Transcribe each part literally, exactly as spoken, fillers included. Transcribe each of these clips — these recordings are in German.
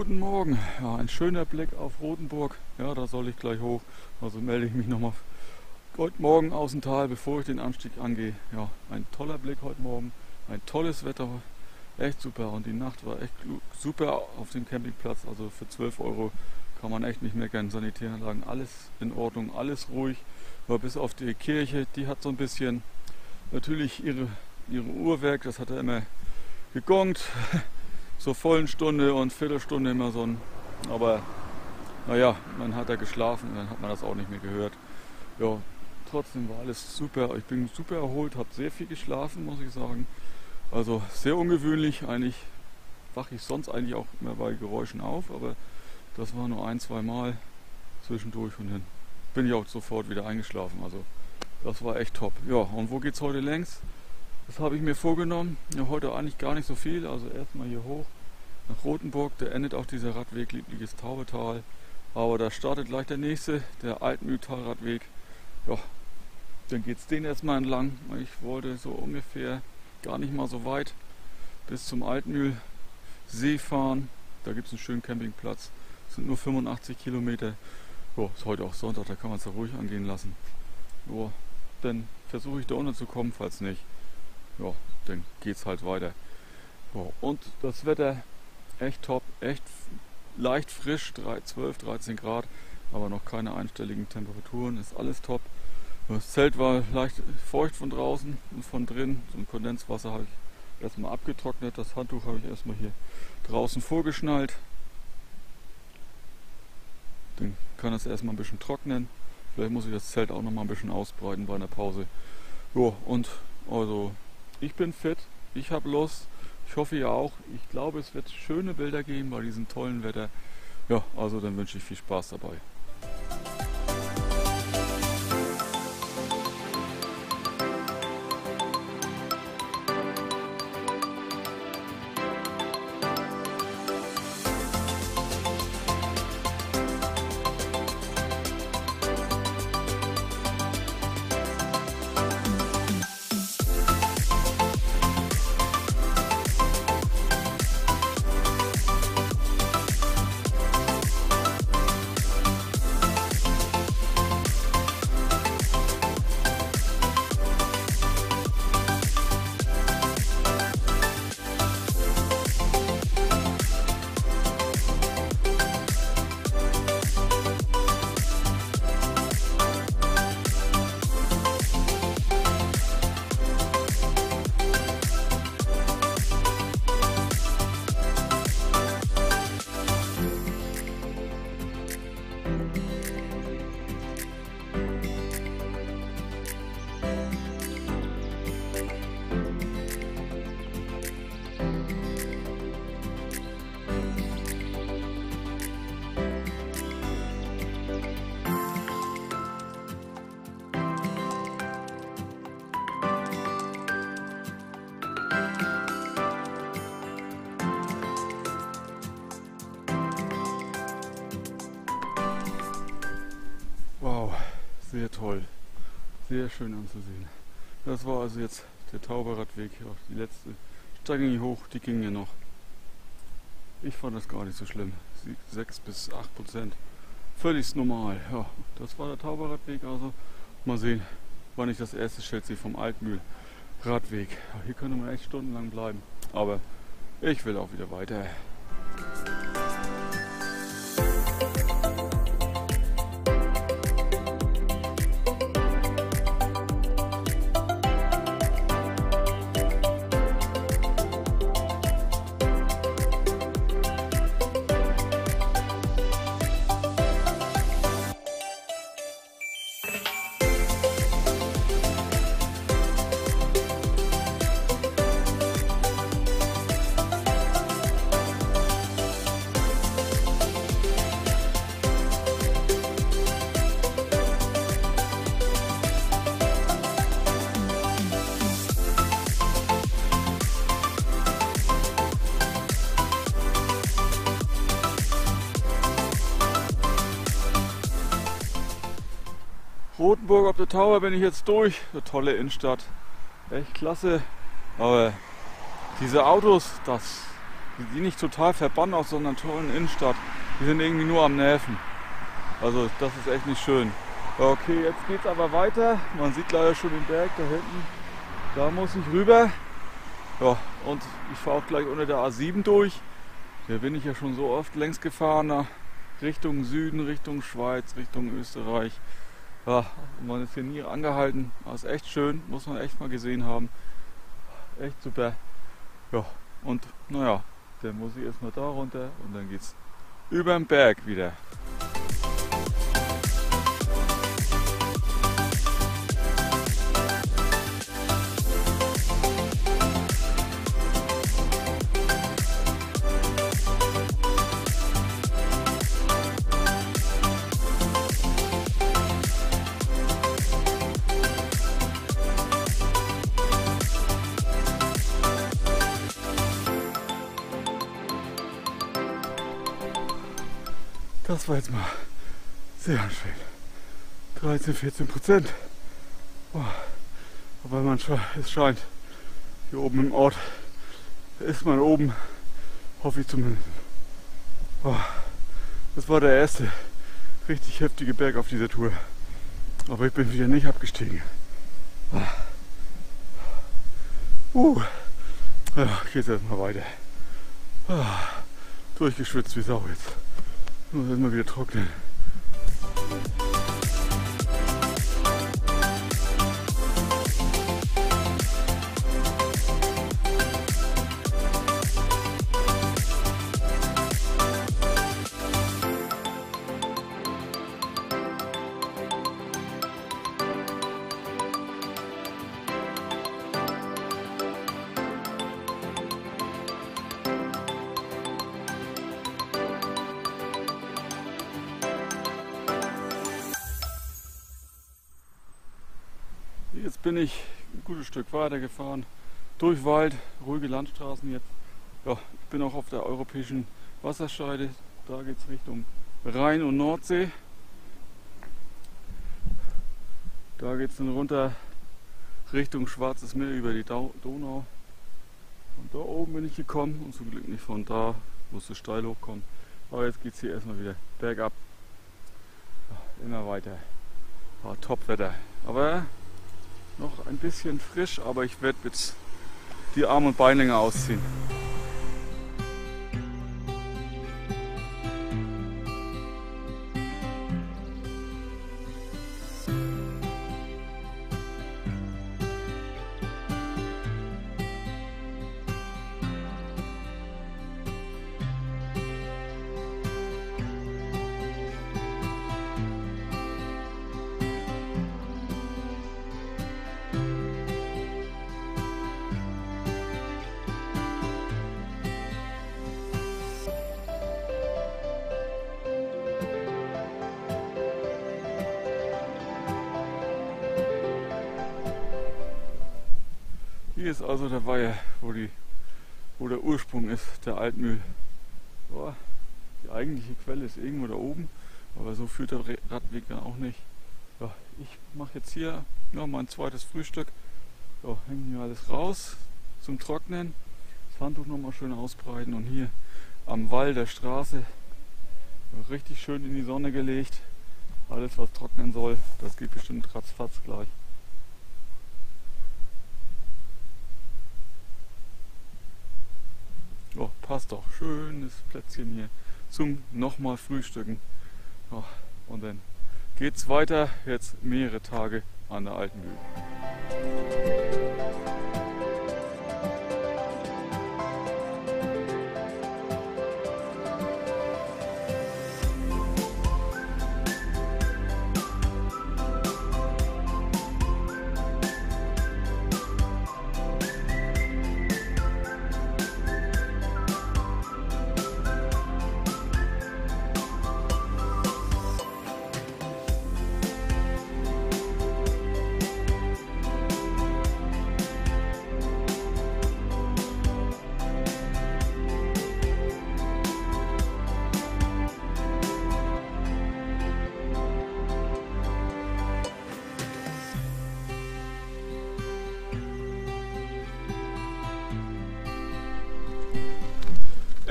Guten Morgen. Ja, ein schöner Blick auf Rothenburg. Ja, da soll ich gleich hoch. Also melde ich mich nochmal heute Morgen aus dem Tal, bevor ich den Anstieg angehe. Ja, ein toller Blick heute Morgen. Ein tolles Wetter. Echt super. Und die Nacht war echt super auf dem Campingplatz. Also für zwölf Euro kann man echt nicht meckern. Sanitäranlagen, alles in Ordnung, alles ruhig. Aber bis auf die Kirche, die hat so ein bisschen natürlich ihre, ihre Uhrwerk. Das hat er immer gegongt. Zur vollen Stunde und Viertelstunde immer so ein, aber naja, dann hat er geschlafen und dann hat man das auch nicht mehr gehört. Ja, trotzdem war alles super. Ich bin super erholt, habe sehr viel geschlafen, muss ich sagen. Also sehr ungewöhnlich. Eigentlich wache ich sonst eigentlich auch immer bei Geräuschen auf, aber das war nur ein, zwei Mal zwischendurch und dann bin ich auch sofort wieder eingeschlafen. Also das war echt top. Ja, und wo geht's heute längs? Das habe ich mir vorgenommen. Ja, heute eigentlich gar nicht so viel. Also erstmal hier hoch nach Rothenburg. Da endet auch dieser Radweg, liebliches Taubetal. Aber da startet gleich der nächste, der Altmühltalradweg. Ja, dann geht es den erstmal entlang. Ich wollte so ungefähr gar nicht mal so weit bis zum Altmühlsee fahren. Da gibt es einen schönen Campingplatz. Das sind nur fünfundachtzig Kilometer. Ja, ist heute auch Sonntag, da kann man es ja ruhig angehen lassen. Ja, dann versuche ich da unten zu kommen, falls nicht. Ja, dann geht's halt weiter. Ja, und das Wetter echt top, echt leicht frisch, zwölf, dreizehn Grad, aber noch keine einstelligen Temperaturen, ist alles top. Das Zelt war leicht feucht von draußen und von drin, so ein Kondenswasser habe ich erstmal abgetrocknet, das Handtuch habe ich erstmal hier draußen vorgeschnallt. Dann kann es erstmal ein bisschen trocknen, vielleicht muss ich das Zelt auch noch mal ein bisschen ausbreiten bei einer Pause. Ja, und also ich bin fit, ich habe Lust, ich hoffe ihr auch. Ich glaube, es wird schöne Bilder geben bei diesem tollen Wetter. Ja, also dann wünsche ich viel Spaß dabei. Wow, sehr toll, sehr schön anzusehen. Das war also jetzt der Tauberradweg, auch die letzte Strecke hier hoch, die ging ja noch. Ich fand das gar nicht so schlimm, sechs bis acht Prozent, völlig normal. Ja, das war der Tauberradweg, also mal sehen, wann ich das erste Schild sehe vom Altmühlradweg. Ja, hier könnte man echt stundenlang bleiben, aber ich will auch wieder weiter. Rothenburg auf der Tauber bin ich jetzt durch. Eine tolle Innenstadt. Echt klasse. Aber diese Autos, das die nicht total verbannt aus so einer tollen Innenstadt. Die sind irgendwie nur am Nerven. Also das ist echt nicht schön. Okay, jetzt geht es aber weiter. Man sieht leider schon den Berg da hinten. Da muss ich rüber. Ja, und ich fahre auch gleich unter der A sieben durch. Da bin ich ja schon so oft längs gefahren. Nach Richtung Süden, Richtung Schweiz, Richtung Österreich. Ja, man ist hier nie angehalten. Das ist echt schön, muss man echt mal gesehen haben. Echt super. Ja, und naja, dann muss ich erstmal da runter und dann geht's über den Berg wieder. Das war jetzt mal sehr anstrengend. dreizehn, vierzehn Prozent. Oh, aber man es scheint, hier oben im Ort ist man oben, hoffe ich zumindest. Oh, das war der erste richtig heftige Berg auf dieser Tour. Aber ich bin wieder nicht abgestiegen. Uh, ja, geht's erstmal weiter. Oh, durchgeschwitzt wie Sau jetzt. Muss erstmal wieder trocknen. Jetzt bin ich ein gutes Stück weiter gefahren, durch Wald, ruhige Landstraßen jetzt. Ja, ich bin auch auf der europäischen Wasserscheide, da geht es Richtung Rhein und Nordsee. Da geht es dann runter Richtung Schwarzes Meer über die Donau. Und da oben bin ich gekommen und zum Glück nicht von da, musste steil hochkommen. Aber jetzt geht es hier erstmal wieder bergab. Ja, immer weiter. War Top-Wetter. Aber noch ein bisschen frisch, aber ich werde jetzt die Arm- und Beinlänge ausziehen. Hier ist also der Weiher, wo, die, wo der Ursprung ist, der Altmühl. Oh, die eigentliche Quelle ist irgendwo da oben, aber so führt der Radweg dann auch nicht. Ja, ich mache jetzt hier ja, mein zweites Frühstück. Ja, hänge hier alles raus zum Trocknen. Das Handtuch nochmal schön ausbreiten und hier am Wall der Straße ja, richtig schön in die Sonne gelegt. Alles was trocknen soll, das geht bestimmt ratzfatz gleich. Oh, passt doch. Schönes Plätzchen hier zum nochmal Frühstücken. Oh, und dann geht's weiter. Jetzt mehrere Tage an der Altmühl.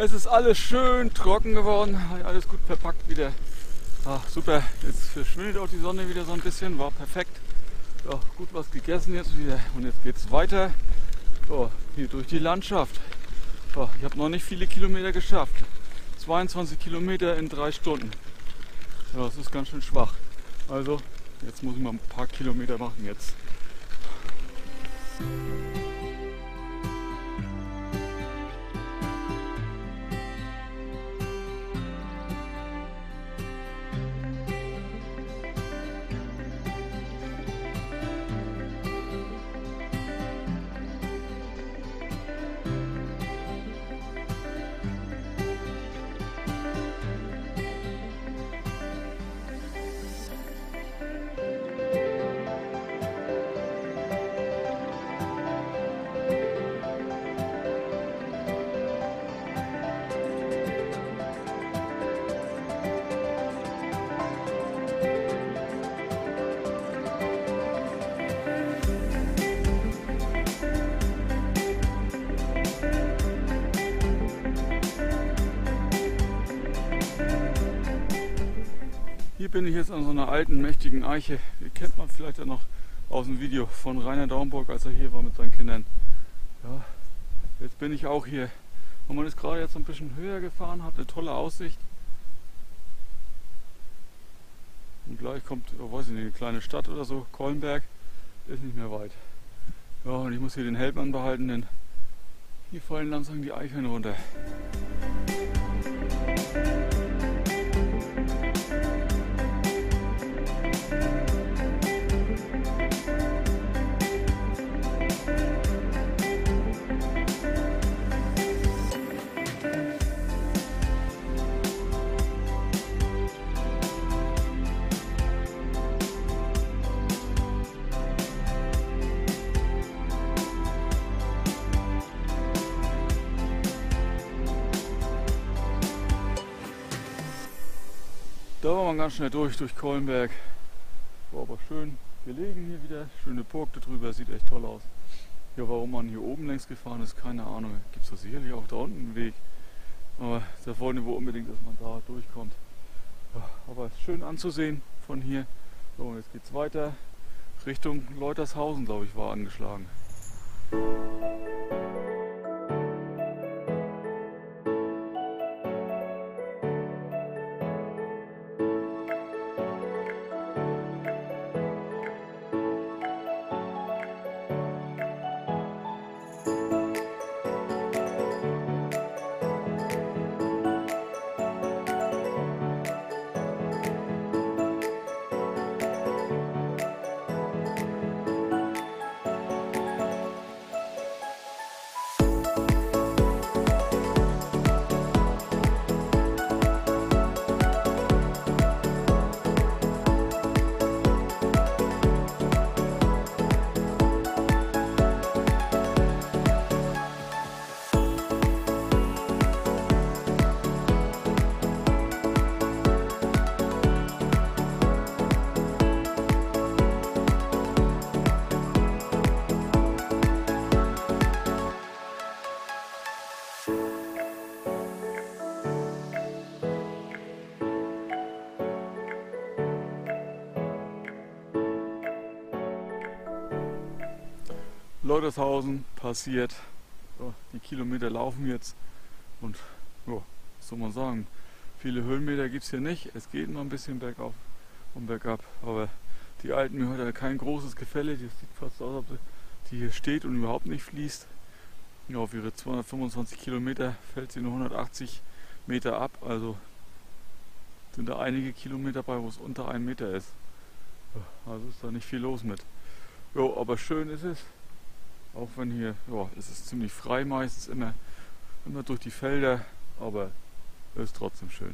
Es ist alles schön trocken geworden, alles gut verpackt wieder. Ach, super, jetzt verschwindet auch die Sonne wieder so ein bisschen, war perfekt. Ja, gut was gegessen jetzt wieder und jetzt geht es weiter. Ja, hier durch die Landschaft. Ja, ich habe noch nicht viele Kilometer geschafft. zweiundzwanzig Kilometer in drei Stunden. Ja, das ist ganz schön schwach. Also, jetzt muss ich mal ein paar Kilometer machen jetzt. Hier bin ich jetzt an so einer alten, mächtigen Eiche. Die kennt man vielleicht ja noch aus dem Video von Rainer Daumburg, als er hier war mit seinen Kindern. Ja, jetzt bin ich auch hier. Und man ist gerade jetzt ein bisschen höher gefahren, hat eine tolle Aussicht. Und gleich kommt, oh, weiß ich nicht, eine kleine Stadt oder so, Kollenberg, ist nicht mehr weit. Ja, und ich muss hier den Helm anbehalten, denn hier fallen langsam die Eicheln runter. Da war man ganz schnell durch, durch Kollenberg. War aber schön gelegen hier wieder. Schöne Burg da drüber, sieht echt toll aus. Ja, warum man hier oben längs gefahren ist, keine Ahnung. Gibt es da sicherlich auch da unten einen Weg. Aber da wollten wir unbedingt, dass man da durchkommt. Ja, aber schön anzusehen von hier. So, und jetzt geht es weiter. Richtung Leutershausen, glaube ich, war angeschlagen. Leutershausen passiert. So, die Kilometer laufen jetzt und ja, was soll man sagen, viele Höhenmeter gibt es hier nicht. Es geht noch ein bisschen bergauf und bergab, aber die Alten hat ja kein großes Gefälle. Die sieht fast aus, als ob die hier steht und überhaupt nicht fließt. Ja, auf ihre zweihundertfünfundzwanzig Kilometer fällt sie nur hundertachtzig Meter ab, also sind da einige Kilometer bei, wo es unter einem Meter ist. Ja, also ist da nicht viel los mit. Ja, aber schön ist es. Auch wenn hier, ja, es ist ziemlich frei meistens, immer, immer durch die Felder, aber es ist trotzdem schön.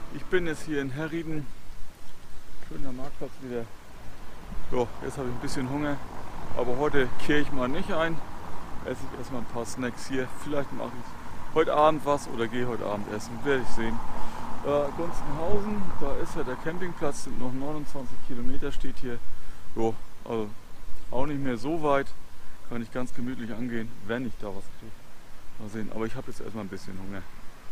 Ich bin jetzt hier in Herrieden. Schöner Marktplatz wieder. Jo, jetzt habe ich ein bisschen Hunger. Aber heute kehre ich mal nicht ein. Esse ich erstmal ein paar Snacks hier. Vielleicht mache ich heute Abend was oder gehe heute Abend essen. Werde ich sehen. Äh, Gunzenhausen, da ist ja der Campingplatz. Sind noch neunundzwanzig Kilometer steht hier. Jo, also auch nicht mehr so weit. Kann ich ganz gemütlich angehen, wenn ich da was kriege. Mal sehen. Aber ich habe jetzt erstmal ein bisschen Hunger.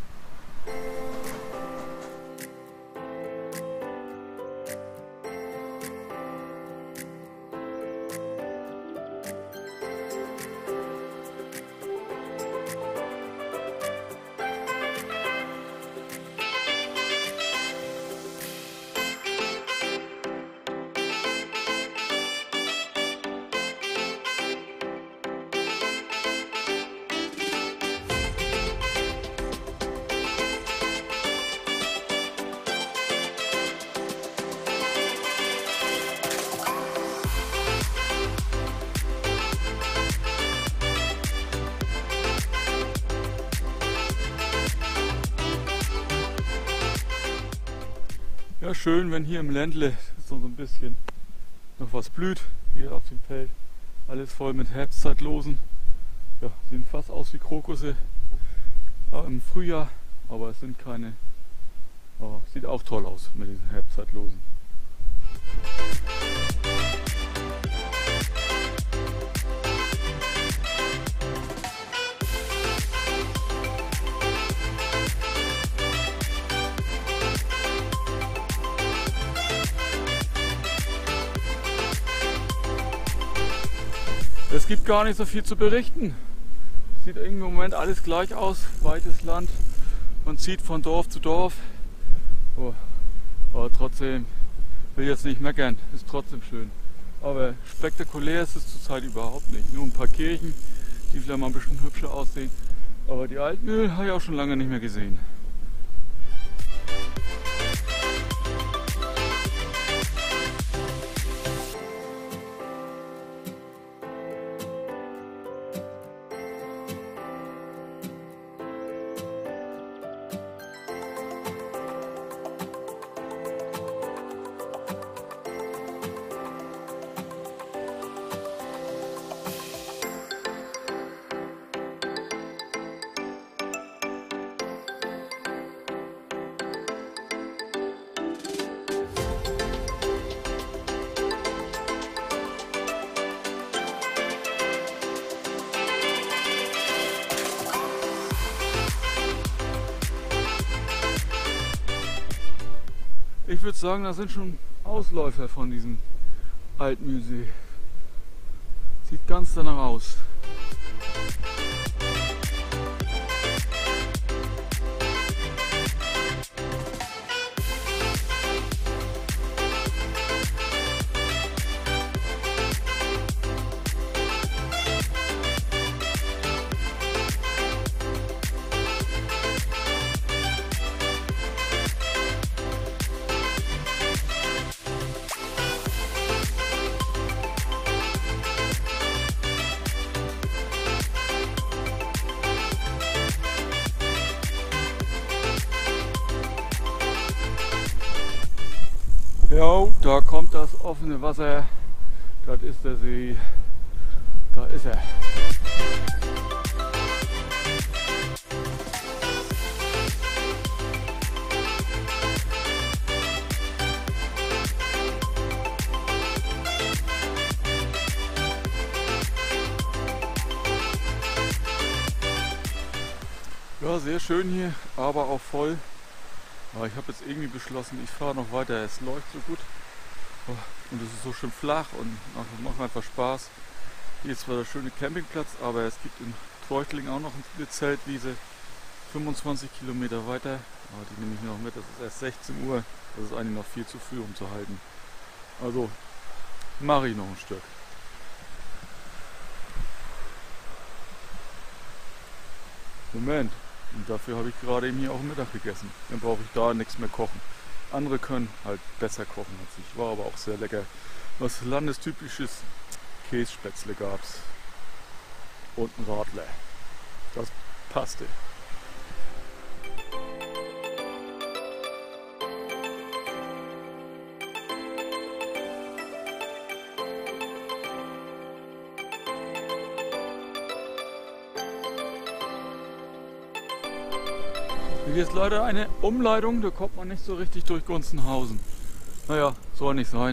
Ja, schön, wenn hier im Ländle so ein bisschen noch was blüht, hier auf dem Feld. Alles voll mit Herbstzeitlosen. Ja, sehen fast aus wie Krokusse ja, im Frühjahr, aber es sind keine. Oh, sieht auch toll aus mit diesen Herbstzeitlosen. Es gibt gar nicht so viel zu berichten. Sieht im Moment alles gleich aus, weites Land. Man zieht von Dorf zu Dorf. Oh, aber trotzdem, will jetzt nicht meckern, ist trotzdem schön. Aber spektakulär ist es zurzeit überhaupt nicht. Nur ein paar Kirchen, die vielleicht mal ein bisschen hübscher aussehen. Aber die Altmühl habe ich auch schon lange nicht mehr gesehen. Ich würde sagen, das sind schon Ausläufer von diesem Altmühlsee. Sieht ganz danach aus. Jo, da kommt das offene Wasser. Das ist der See. Da ist er. Ja, sehr schön hier, aber auch voll. Aber ich habe jetzt irgendwie beschlossen, ich fahre noch weiter. Es läuft so gut und es ist so schön flach und es macht einfach Spaß. Hier ist zwar der schöne Campingplatz, aber es gibt in Treuchtlingen auch noch eine Zeltwiese, fünfundzwanzig Kilometer weiter. Aber die nehme ich noch mit, das ist erst sechzehn Uhr. Das ist eigentlich noch viel zu früh, um zu halten. Also mache ich noch ein Stück. Moment. Und dafür habe ich gerade eben hier auch Mittag gegessen. Dann brauche ich da nichts mehr kochen. Andere können halt besser kochen als ich. War aber auch sehr lecker. Was landestypisches Kässpätzle gab's. Und ein Radler. Das passte. Hier ist leider eine Umleitung, da kommt man nicht so richtig durch Gunzenhausen. Naja, soll nicht sein.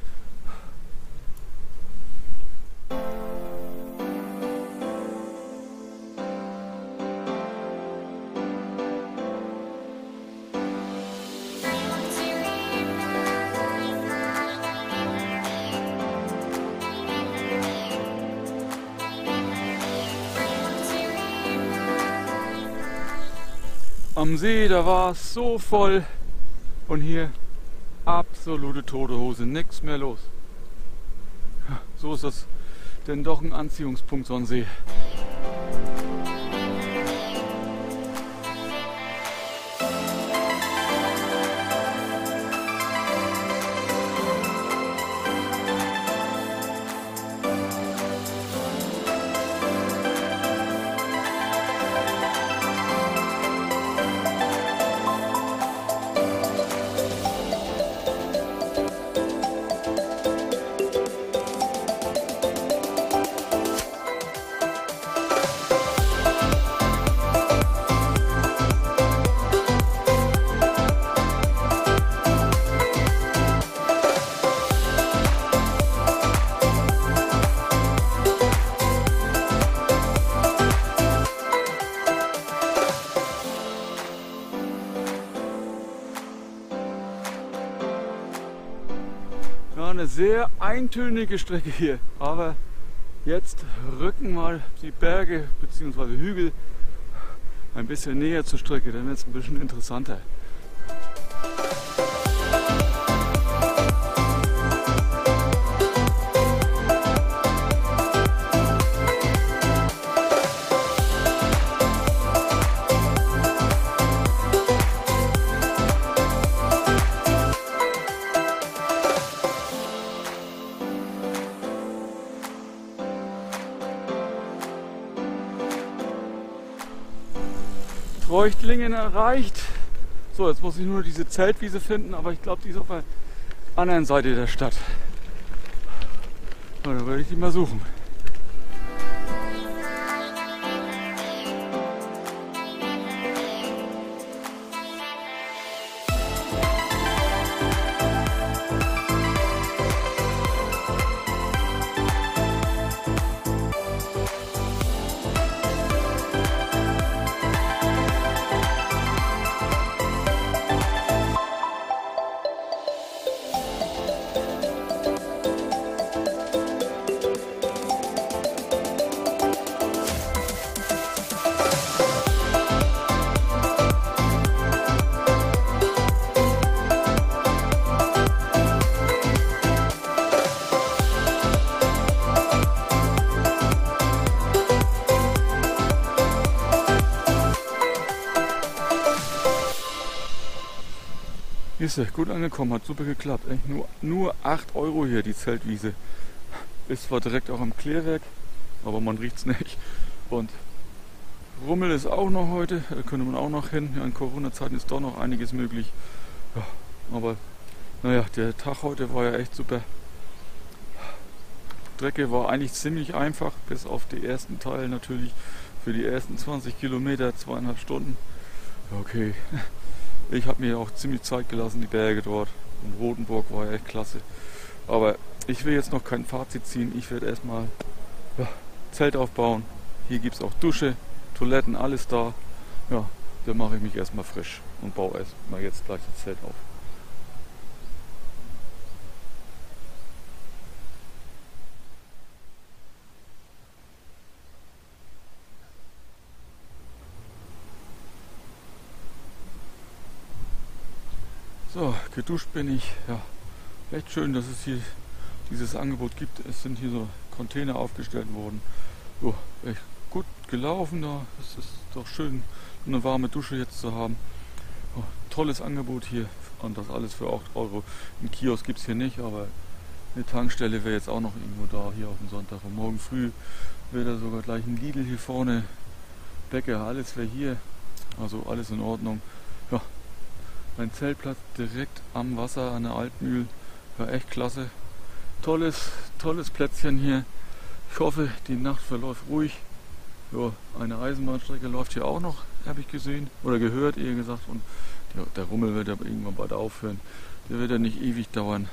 Am See, da war es so voll und hier absolute tote Hose, nichts mehr los. Ja, so ist das denn doch ein Anziehungspunkt, so ein See. Ja, eine sehr eintönige Strecke hier, aber jetzt rücken mal die Berge bzw. Hügel ein bisschen näher zur Strecke, dann wird es ein bisschen interessanter. Treuchtlingen erreicht. So, jetzt muss ich nur diese Zeltwiese finden, aber ich glaube, die ist auf der anderen Seite der Stadt. Ja, da werde ich die mal suchen. Ist ja gut angekommen, hat super geklappt. Echt nur, nur acht Euro hier die Zeltwiese. Ist zwar direkt auch am Klärwerk, aber man riecht es nicht. Und Rummel ist auch noch heute, da könnte man auch noch hin. Ja, in Corona-Zeiten ist doch noch einiges möglich. Ja, aber naja, der Tag heute war ja echt super. Die Strecke war eigentlich ziemlich einfach, bis auf die ersten Teile natürlich. Für die ersten zwanzig Kilometer, zweieinhalb Stunden. Okay. Ich habe mir auch ziemlich Zeit gelassen, die Berge dort. Und Rotenburg war ja echt klasse. Aber ich will jetzt noch kein Fazit ziehen. Ich werde erstmal ja, Zelt aufbauen. Hier gibt es auch Dusche, Toiletten, alles da. Ja, da mache ich mich erstmal frisch und baue erstmal jetzt gleich das Zelt auf. So, geduscht bin ich. Ja, echt schön, dass es hier dieses Angebot gibt. Es sind hier so Container aufgestellt worden. So, echt gut gelaufen da. Es ist doch schön, eine warme Dusche jetzt zu haben. Oh, tolles Angebot hier und das alles für acht Euro. Einen Kiosk gibt es hier nicht, aber eine Tankstelle wäre jetzt auch noch irgendwo da, hier auf dem Sonntag. Und morgen früh wäre da sogar gleich ein Lidl hier vorne. Bäcker, alles wäre hier. Also alles in Ordnung. Ja. Ein Zeltplatz direkt am Wasser an der Altmühl. War echt klasse. Tolles, tolles Plätzchen hier. Ich hoffe, die Nacht verläuft ruhig. Ja, eine Eisenbahnstrecke läuft hier auch noch habe ich gesehen oder gehört, eher gesagt. Und der, der Rummel wird aber irgendwann bald aufhören. Der wird ja nicht ewig dauern.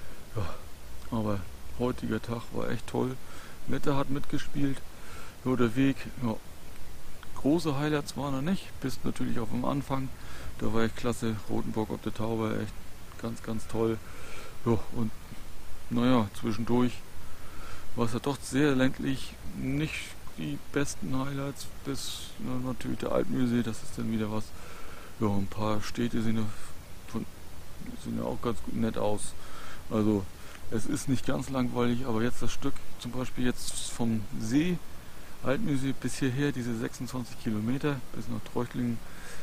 Ja, aber heutiger Tag war echt toll. Wetter hat mitgespielt. Ja, der Weg, ja, große Highlights waren er nicht, bis natürlich auf dem Anfang. Da war echt klasse. Rotenburg ob der Tauber, echt ganz, ganz toll. Ja, und naja, zwischendurch war es ja doch sehr ländlich. Nicht die besten Highlights, bis na, natürlich der Alpenmühlsee, das ist dann wieder was. Ja, ein paar Städte sehen ja, von, sehen ja auch ganz gut nett aus. Also es ist nicht ganz langweilig, aber jetzt das Stück, zum Beispiel jetzt vom See, Alpenmühlsee bis hierher, diese sechsundzwanzig Kilometer bis nach Treuchtlingen,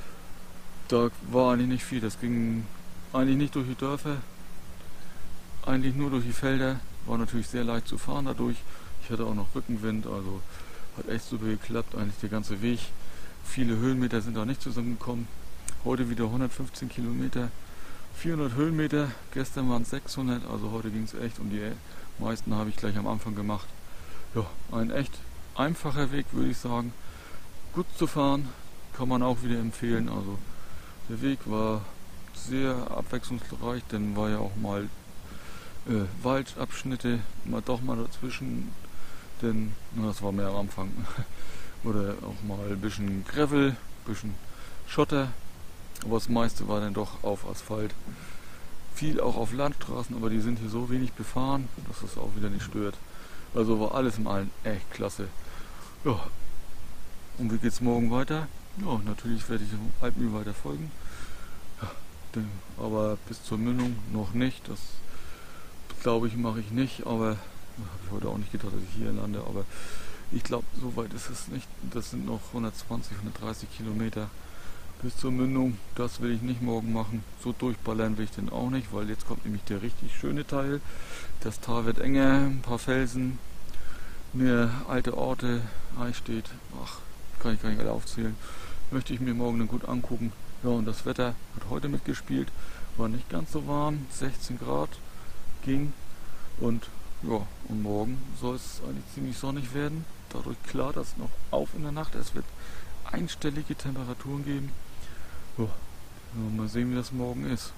da war eigentlich nicht viel. Das ging eigentlich nicht durch die Dörfer, eigentlich nur durch die Felder. War natürlich sehr leicht zu fahren dadurch. Ich hatte auch noch Rückenwind, also hat echt super geklappt, eigentlich der ganze Weg. Viele Höhenmeter sind da nicht zusammengekommen. Heute wieder hundertfünfzehn Kilometer, vierhundert Höhenmeter. Gestern waren es sechshundert, also heute ging es echt um die meisten habe ich gleich am Anfang gemacht. Ja, ein echt einfacher Weg, würde ich sagen. Gut zu fahren, kann man auch wieder empfehlen. Also der Weg war sehr abwechslungsreich, denn war ja auch mal äh, Waldabschnitte, mal doch mal dazwischen, denn na, das war mehr am Anfang. Oder auch mal ein bisschen Gravel, ein bisschen Schotter, aber das meiste war dann doch auf Asphalt. Viel auch auf Landstraßen, aber die sind hier so wenig befahren, dass das auch wieder nicht stört. Also war alles im Allen echt klasse. Ja, und wie geht's morgen weiter? Ja, natürlich werde ich dem Alpenmühl weiter folgen. Ja, denn, aber bis zur Mündung noch nicht. Das glaube ich mache ich nicht, aber habe ich heute auch nicht gedacht, dass ich hier lande. Aber ich glaube, so weit ist es nicht. Das sind noch hundertzwanzig, hundertdreißig Kilometer bis zur Mündung. Das will ich nicht morgen machen. So durchballern will ich den auch nicht, weil jetzt kommt nämlich der richtig schöne Teil. Das Tal wird enger, ein paar Felsen, mehr alte Orte, Eichstätt. Ach, kann ich gar nicht alle aufzählen. Möchte ich mir morgen dann gut angucken. Ja, und das Wetter hat heute mitgespielt. War nicht ganz so warm, sechzehn Grad ging. Und ja, und morgen soll es eigentlich ziemlich sonnig werden. Dadurch klart das noch auf in der Nacht. Es wird einstellige Temperaturen geben. Ja, mal sehen, wie das morgen ist.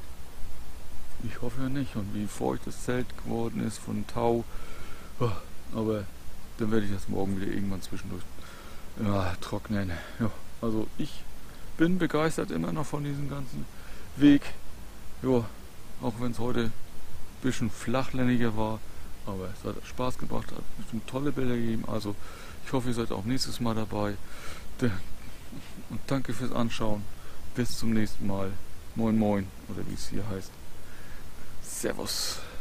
Ich hoffe ja nicht. Und wie feucht das Zelt geworden ist von Tau. Ja, aber dann werde ich das morgen wieder irgendwann zwischendurch ja, trocknen. Ja, also ich bin begeistert immer noch von diesem ganzen Weg. Ja, auch wenn es heute ein bisschen flachländiger war. Aber es hat Spaß gebracht, hat bestimmt tolle Bilder gegeben. Also ich hoffe, ihr seid auch nächstes Mal dabei. Und danke fürs Anschauen. Bis zum nächsten Mal. Moin Moin, oder wie es hier heißt. Servus.